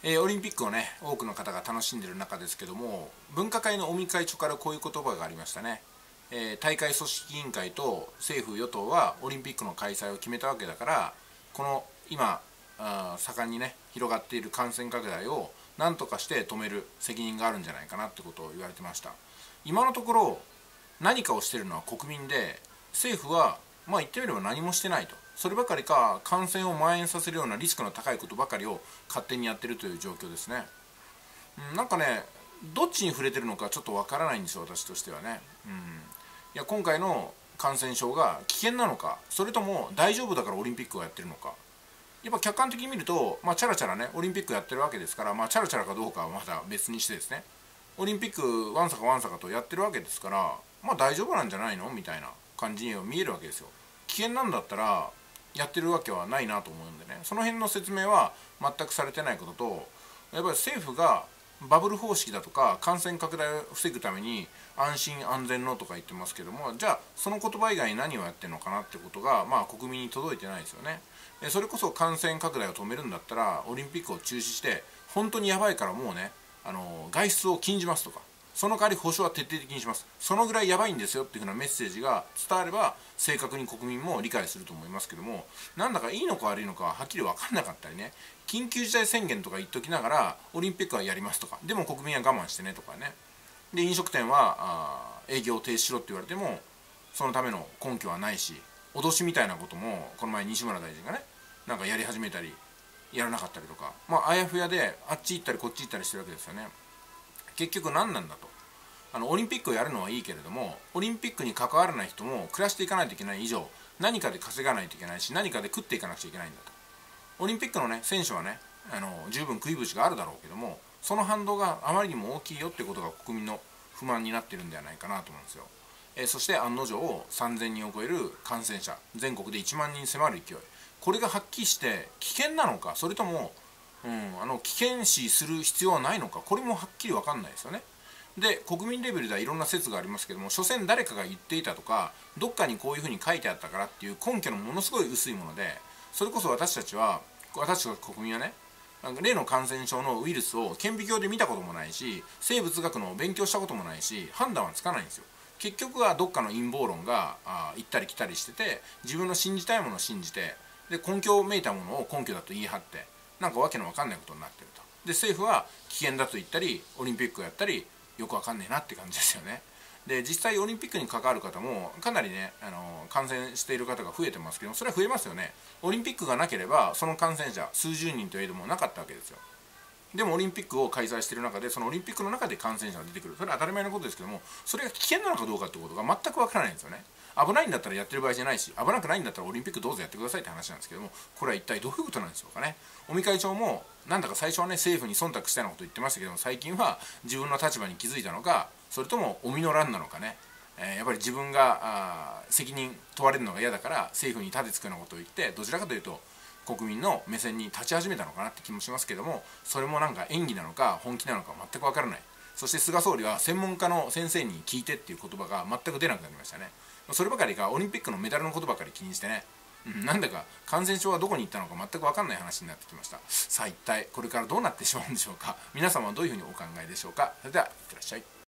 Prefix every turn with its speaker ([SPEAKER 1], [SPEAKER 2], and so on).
[SPEAKER 1] オリンピックをね、多くの方が楽しんでいる中ですけども、分科会の尾身会長からこういう言葉がありましたね。大会組織委員会と政府・与党はオリンピックの開催を決めたわけだから、この今盛んにね広がっている感染拡大を何とかして止める責任があるんじゃないかなってことを言われてました。今のところ何かをしているのは国民で、政府はまあ言ってみれば何もしてないと。そればかりか感染を蔓延させるようなリスクの高いことばかりを勝手にやっているという状況ですね。なんかね、どっちに触れてるのかちょっとわからないんですよ、私としてはね。いや、今回の感染症が危険なのか、それとも大丈夫だからオリンピックをやってるのか。やっぱ客観的に見ると、チャラチャラねオリンピックやってるわけですから、チャラチャラかどうかはまた別にしてですね、オリンピックわんさかわんさかとやってるわけですから、大丈夫なんじゃないのみたいな感じには見えるわけですよ。危険なんだったらやってるわけはないなと思うんでね、その辺の説明は全くされてないことと、やっぱり政府がバブル方式だとか感染拡大を防ぐために安心安全のとか言ってますけども、じゃあその言葉以外に何をやってるのかなってことが国民に届いてないですよね。それこそ感染拡大を止めるんだったらオリンピックを中止して、本当にやばいからもうね外出を禁じますとか、その代わり保証は徹底的にします、そのぐらいやばいんですよっていうふうなメッセージが伝われば正確に国民も理解すると思いますけども、なんだかいいのか悪いのかはっきり分かんなかったりね、緊急事態宣言とか言っときながらオリンピックはやりますとか、でも国民は我慢してねとかね、で飲食店は営業を停止しろって言われてもそのための根拠はないし、脅しみたいなこともこの前西村大臣がねなんかやり始めたりやらなかったりとか、あやふやであっち行ったりこっち行ったりしてるわけですよね。結局何なんだと。オリンピックをやるのはいいけれども、オリンピックに関わらない人も暮らしていかないといけない以上、何かで稼がないといけないし、何かで食っていかなくちゃいけないんだと。オリンピックのね選手はね十分食いぶがあるだろうけども、その反動があまりにも大きいよってことが国民の不満になっているんではないかなと思うんですよ。そして案の定3000人を超える感染者、全国で1万人迫る勢い、これがはっきりして危険なのか、それとも、危険視する必要はないのか、これもはっきり分かんないですよね。で国民レベルではいろんな説がありますけども、所詮誰かが言っていたとかどっかにこういうふうに書いてあったからっていう根拠のものすごい薄いもので、それこそ私たち国民はね、例の感染症のウイルスを顕微鏡で見たこともないし、生物学の勉強したこともないし、判断はつかないんですよ。結局はどっかの陰謀論が行ったり来たりしてて、自分の信じたいものを信じて、で根拠めいたものを根拠だと言い張って、なんかわけのわかんないことになってると。で政府は危険だと言ったりオリンピックをやったりよくわかんねえなって感じですよね。で実際オリンピックに関わる方もかなりね感染している方が増えてますけども、それは増えますよね。オリンピックがなければその感染者数十人といえどもなかったわけですよ。でもオリンピックを開催している中で、そのオリンピックの中で感染者が出てくる、それは当たり前のことですけども、それが危険なのかどうかってことが全くわからないんですよね。危ないんだったらやってる場合じゃないし、危なくないんだったらオリンピックどうぞやってくださいって話なんですけども、これは一体どういうことなんでしょうかね。尾身会長もなんだか最初はね政府に忖度したようなことを言ってましたけども、最近は自分の立場に気づいたのか、それとも尾身の乱なのかね、やっぱり自分が責任問われるのが嫌だから政府に盾つくようなことを言って、どちらかというと国民の目線に立ち始めたのかなって気もしますけども、それもなんか演技なのか本気なのか全く分からない。そして菅総理は専門家の先生に聞いてっていう言葉が全く出なくなりましたね。そればかりかオリンピックのメダルのことばかり気にしてね、なんだか感染症はどこに行ったのか全く分かんない話になってきました。さあ一体これからどうなってしまうんでしょうか。皆様はどういうふうにお考えでしょうか。それではいってらっしゃい。